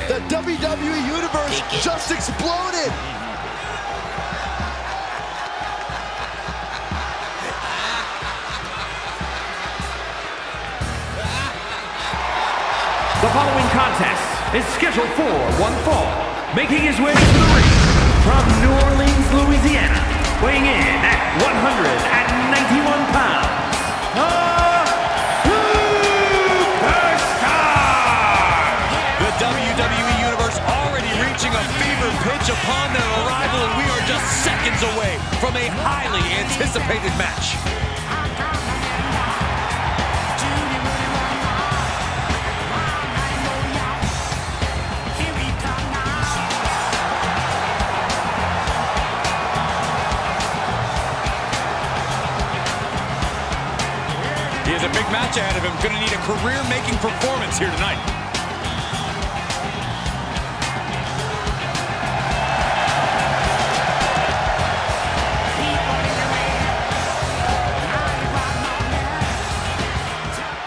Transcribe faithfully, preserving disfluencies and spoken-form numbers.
The W W E Universe just exploded! The following contest is scheduled for one fall, making his way to the ring from New Orleans, Louisiana, weighing in at one hundred ninety-one pounds, the Superstar! The W W E Universe already reaching a fever pitch upon their arrival, and we are just seconds away from a highly anticipated match. He has a big match ahead of him. Going to need a career-making performance here tonight.